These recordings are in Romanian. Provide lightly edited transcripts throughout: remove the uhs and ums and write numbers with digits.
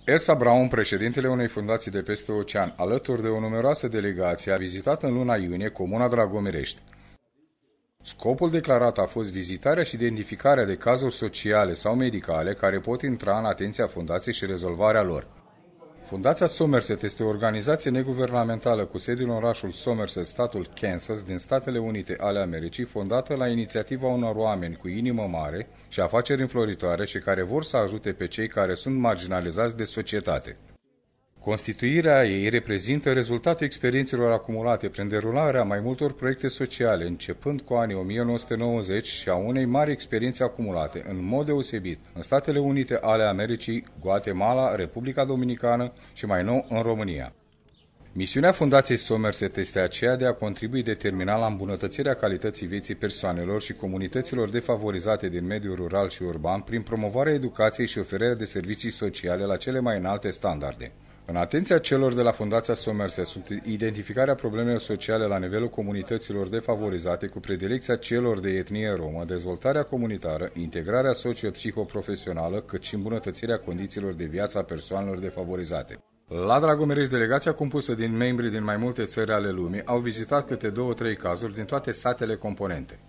Elsa Braun, președintele unei fundații de peste ocean, alături de o numeroasă delegație, a vizitat în luna iunie comuna Dragomirești. Scopul declarat a fost vizitarea și identificarea de cazuri sociale sau medicale care pot intra în atenția fundației și rezolvarea lor. Fundația Somerset este o organizație neguvernamentală cu sediul în orașul Somerset, statul Kansas, din Statele Unite ale Americii, fondată la inițiativa unor oameni cu inimă mare și afaceri înfloritoare și care vor să ajute pe cei care sunt marginalizați de societate. Constituirea ei reprezintă rezultatul experiențelor acumulate prin derularea mai multor proiecte sociale, începând cu anii 1990 și a unei mari experiențe acumulate, în mod deosebit, în Statele Unite ale Americii, Guatemala, Republica Dominicană și mai nou în România. Misiunea Fundației Somerset este aceea de a contribui determinat la îmbunătățirea calității vieții persoanelor și comunităților defavorizate din mediul rural și urban prin promovarea educației și oferirea de servicii sociale la cele mai înalte standarde. În atenția celor de la Fundația Somerset sunt identificarea problemelor sociale la nivelul comunităților defavorizate, cu predilecția celor de etnie romă, dezvoltarea comunitară, integrarea socio-psihoprofesională, cât și îmbunătățirea condițiilor de viață a persoanelor defavorizate. La Dragomirești, delegația compusă din membri din mai multe țări ale lumii au vizitat câte 2-3 cazuri din toate satele componente.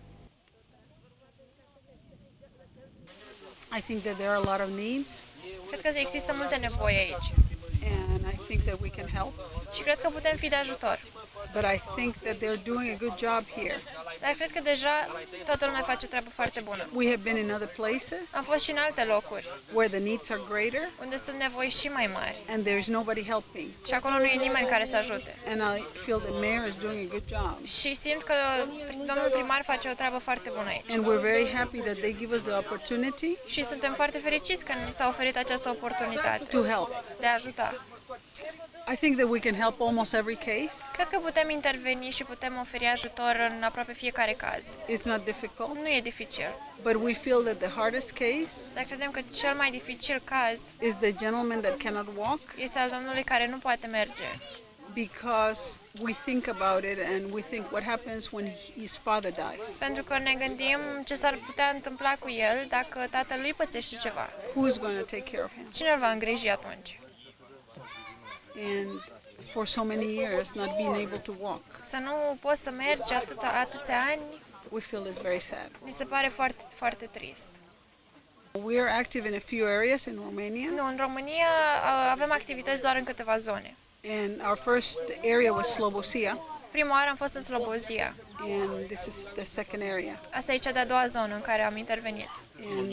I think that there are a lot of needs. Cred că există multe nevoi aici. And I think that we can help. Și cred că putem fi de ajutor. But I think that they're doing a good job here. Dar cred că deja toată lumea face o treabă foarte bună. We have been in other places. Am fost și în alte locuri, where the needs are greater. Unde sunt nevoi și mai mari. And there's nobody helping. Și acolo nu e nimeni care să ajute. And I feel the mayor is doing a good job. Și simt că domnul primar face o treabă foarte bună aici. And we're very happy that they give us the opportunity. Și suntem foarte fericiți că ni s-a oferit această oportunitate to help. De a ajuta. I think that we can help almost every case. Cred că putem interveni și putem oferi ajutor în aproape fiecare caz. It's not difficult. Nu e dificil. But we feel that the hardest case Dar credem că cel mai dificil caz is the gentleman that cannot walk. Este al domnului care nu poate merge. Because we think about it and we think what happens when his father dies. Pentru că ne gândim ce s-ar putea întâmpla cu el dacă tatălui pățește ceva. Who's going to take care of him? Cine îl va îngriji atunci? And for so many years not being able to walk. Să nu poți să mergi atâția ani. We feel it's very sad. Mi se pare foarte, foarte trist. We are active in a few areas in Romania. Nu, în România avem activități doar în câteva zone. And our first area was Slobozia. Prima oară am fost în Slobozia. And this is the second area. Asta e cea de-a doua zonă în care am intervenit. And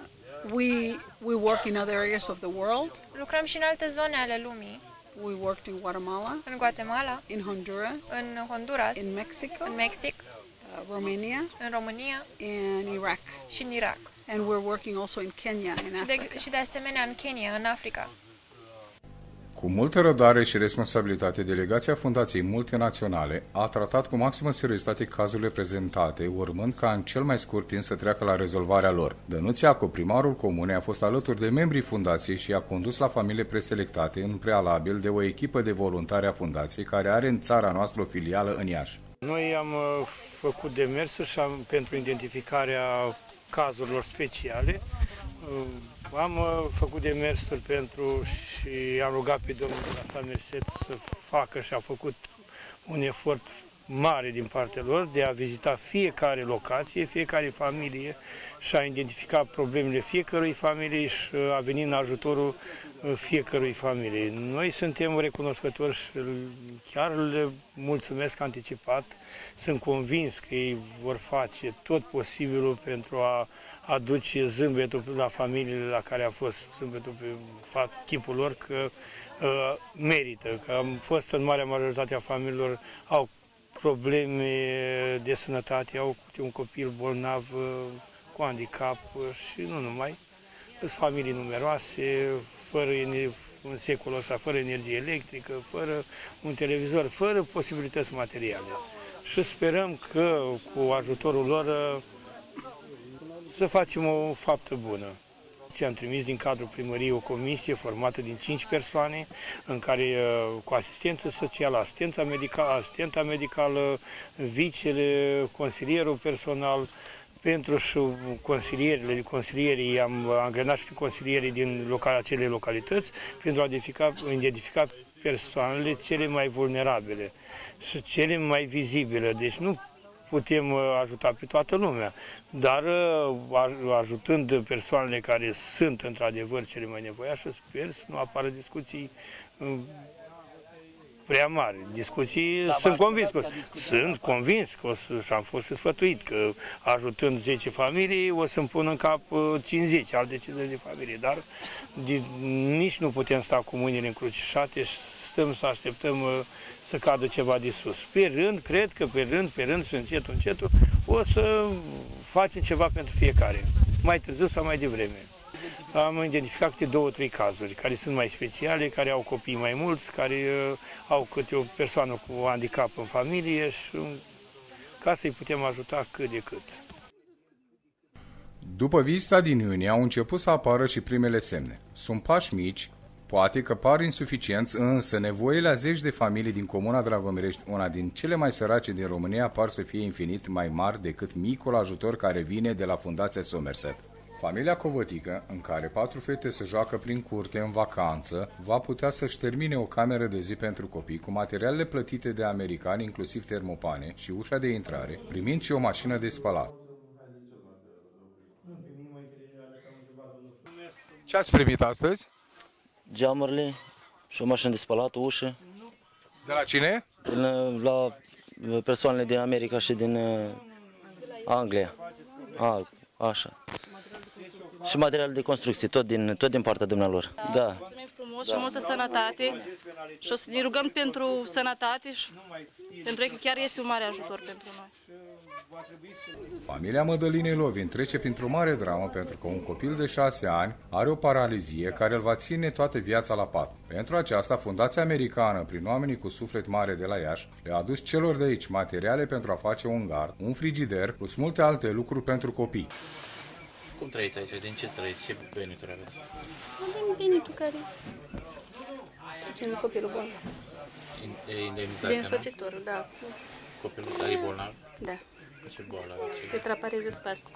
we work in other areas of the world. Lucrăm și în alte zone ale lumii. We worked in Guatemala, în Guatemala, in Honduras, in Mexico, în Mexic, Romania, în România, and Iraq. Și în Irak. And we're working also in Kenya, in Africa. Și de asemenea în Kenya, în Africa. Cu multă răbdare și responsabilitate, delegația Fundației Multinaționale a tratat cu maximă seriozitate cazurile prezentate, urmând ca în cel mai scurt timp să treacă la rezolvarea lor. Dănuț Iacob, primarul comunei, a fost alături de membrii Fundației și a condus la familii preselectate în prealabil de o echipă de voluntari a Fundației, care are în țara noastră o filială în Iași. Noi am făcut demersuri pentru identificarea cazurilor speciale. Am făcut demersuri și am rugat pe domnul de la Somerset să facă și a făcut un efort mare din partea lor de a vizita fiecare locație, fiecare familie și a identifica problemele fiecărui familie și a venit în ajutorul fiecărui familie. Noi suntem recunoscători și chiar le mulțumesc anticipat. Sunt convins că ei vor face tot posibilul pentru a aduce zâmbetul la familiile la care a fost zâmbetul pe chipul lor, că merită. Că am fost în marea majoritate a familiilor, au probleme de sănătate, au un copil bolnav cu handicap și nu numai. Sunt familii numeroase, fără în secolul ăsta, fără energie electrică, fără un televizor, fără posibilități materiale. Și sperăm că cu ajutorul lor să facem o faptă bună. Am trimis din cadrul primăriei o comisie formată din 5 persoane, în care cu asistență socială, asistenta medicală, vicele, consilierul personal, pentru și consilierii, am angrenat și consilierii din acele localități pentru a identifica persoanele cele mai vulnerabile și cele mai vizibile. Deci nu putem ajuta pe toată lumea, dar ajutând persoanele care sunt într-adevăr cele mai nevoiașe, sper să nu apară discuții prea mari. Discuții, sunt convins că și am fost și sfătuit că ajutând 10 familii o să-mi pun în cap 50 alte 50 de familii, dar nici nu putem sta cu mâinile încrucișate și stăm să așteptăm să cadă ceva de sus. Pe rând, cred că pe rând și încetul o să facem ceva pentru fiecare, mai târziu sau mai devreme. Am identificat câte 2-3 cazuri care sunt mai speciale, care au copii mai mulți, care au câte o persoană cu handicap în familie și ca să-i putem ajuta cât de cât. După vizita din iunie au început să apară și primele semne. Sunt pași mici, poate că par insuficienți, însă nevoile a zeci de familii din comuna Dragomirești, una din cele mai sărace din România, par să fie infinit mai mari decât micul ajutor care vine de la Fundația Somerset. Familia Covătică, în care 4 fete se joacă prin curte în vacanță, va putea să-și termine o cameră de zi pentru copii cu materialele plătite de americani, inclusiv termopane și ușa de intrare, primind și o mașină de spălat. Ce ați primit astăzi? Geamurile și o mașină de spălat, o ușă. De la cine? La persoanele din America și din Anglia. Așa. Și material de construcție, tot din partea dumnealor. Da. Mulțumim frumos și multă sănătate și o să ne rugăm pentru sănătate și pentru că chiar este un mare ajutor pentru noi. Familia Mădălinei Lovin trece printr-o mare dramă pentru că un copil de 6 ani are o paralizie care îl va ține toată viața la pat. Pentru aceasta, Fundația Americană, prin oamenii cu suflet mare de la Iași, le-a adus celor de aici materiale pentru a face un gard, un frigider, plus multe alte lucruri pentru copii. Cum trăiți aici? Din ce trăiți? Ce venituri aveți? Din venitul care facem copilul bolnav. Indemnizația, din însoțitorul, da. Copilul tare e bolnav? Da. Ce boală aveți? Tetrapareză spastică.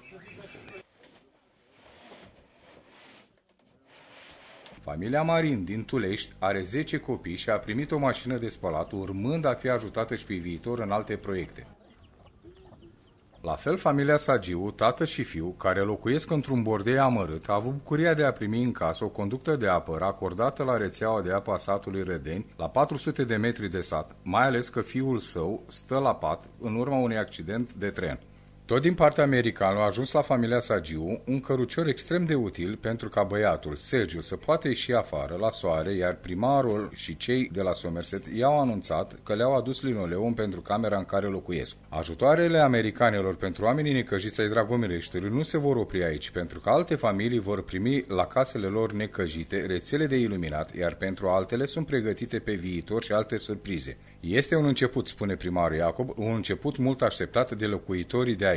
Familia Marin din Tulești are 10 copii și a primit o mașină de spălat, urmând a fi ajutată și pe viitor în alte proiecte. La fel, familia Sagiu, tată și fiu, care locuiesc într-un bordei amărât, a avut bucuria de a primi în casă o conductă de apă racordată la rețeaua de apă a satului Rădeni, la 400 de metri de sat, mai ales că fiul său stă la pat în urma unui accident de tren. Tot din partea americană a ajuns la familia Sagiu un cărucior extrem de util pentru ca băiatul, Sergiu, să poată ieși afară la soare, iar primarul și cei de la Somerset i-au anunțat că le-au adus linoleum pentru camera în care locuiesc. Ajutoarele americanilor pentru oamenii necăjiți ai Dragomireștiului nu se vor opri aici, pentru că alte familii vor primi la casele lor necăjite rețele de iluminat, iar pentru altele sunt pregătite pe viitor și alte surprize. Este un început, spune primarul Iacob, un început mult așteptat de locuitorii de aici.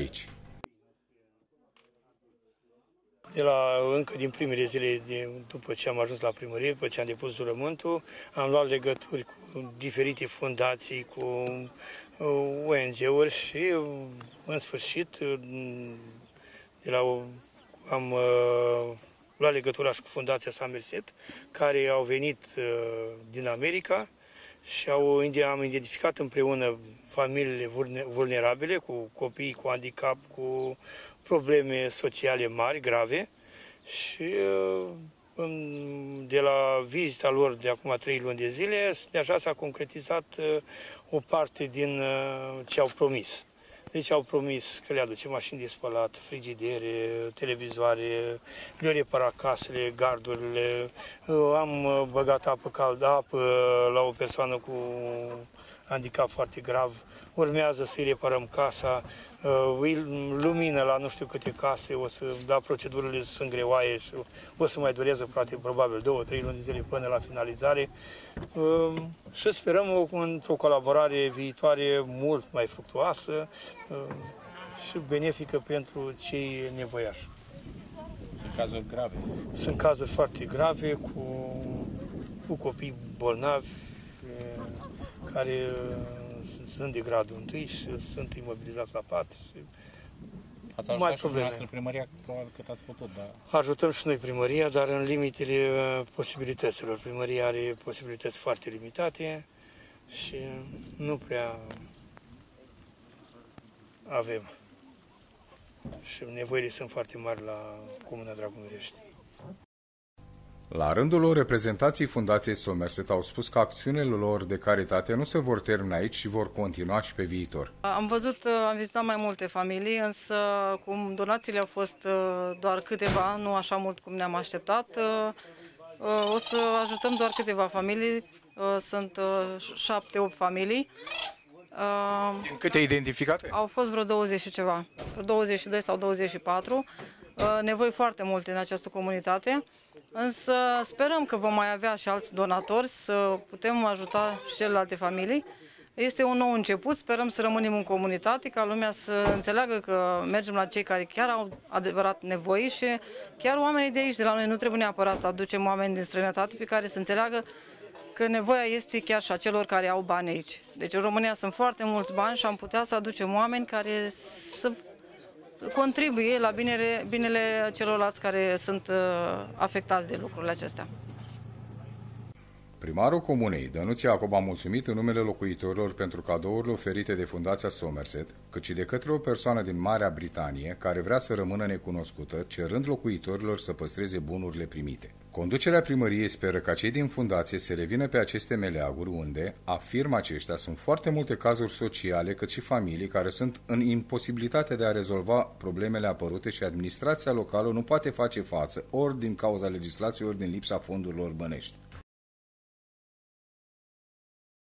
Încă din primele zile, după ce am ajuns la primărie, după ce am depus jurământul, am luat legături cu diferite fundații, cu ONG-uri și, în sfârșit, am luat legătura și cu Fundația Somerset, care au venit din America și am identificat împreună familiile vulnerabile, cu copii cu handicap, cu probleme sociale mari, grave, și de la vizita lor de acum 3 luni de zile, deja s-a concretizat o parte din ce au promis. Deci au promis că le aduce mașini de spălat, frigidere, televizoare, le repara casele, gardurile. Am băgat apă caldă, apă la o persoană cu handicap foarte grav. Urmează să-i reparăm casa, lumină la nu știu câte case, procedurile sunt greoaie și o să mai dureze probabil 2-3 luni de zile până la finalizare. Și sperăm într-o colaborare viitoare mult mai fructuoasă și benefică pentru cei nevoiași. Sunt cazuri grave? Sunt cazuri foarte grave cu copii bolnavi care sunt de gradul 1 și sunt imobilizați la pat. Și Ați mari ajutat și probleme. dumneavoastră primăria, probabil cât ați putut, da. Ajutăm și noi primăria, dar în limitele posibilităților. Primăria are posibilități foarte limitate și nu prea avem. Și nevoile sunt foarte mari la Comuna Dragomirești. La rândul lor, reprezentanții Fundației Somerset au spus că acțiunile lor de caritate nu se vor termina aici și vor continua și pe viitor. Am vizitat mai multe familii, însă cum donațiile au fost doar câteva, nu așa mult cum ne-am așteptat, o să ajutăm doar câteva familii, sunt 7-8 familii. Din câte identificate? Au fost vreo 20 și ceva, 22 sau 24, nevoi foarte multe în această comunitate. Însă sperăm că vom mai avea și alți donatori să putem ajuta și celelalte familii. Este un nou început, sperăm să rămânem în comunitate, ca lumea să înțeleagă că mergem la cei care chiar au adevărat nevoi și chiar oamenii de aici, de la noi, nu trebuie neapărat să aducem oameni din străinătate pe care să înțeleagă că nevoia este chiar și a celor care au bani aici. Deci în România sunt foarte mulți bani și am putea să aducem oameni care să contribuie la binele celorlalți care sunt afectați de lucrurile acestea. Primarul comunei, Dănuț Iacob, a mulțumit în numele locuitorilor pentru cadourile oferite de Fundația Somerset, cât și de către o persoană din Marea Britanie care vrea să rămână necunoscută, cerând locuitorilor să păstreze bunurile primite. Conducerea primăriei speră ca cei din fundație să revină pe aceste meleaguri unde, afirmă aceștia, sunt foarte multe cazuri sociale, cât și familii care sunt în imposibilitate de a rezolva problemele apărute și administrația locală nu poate face față ori din cauza legislației, ori din lipsa fondurilor bănești.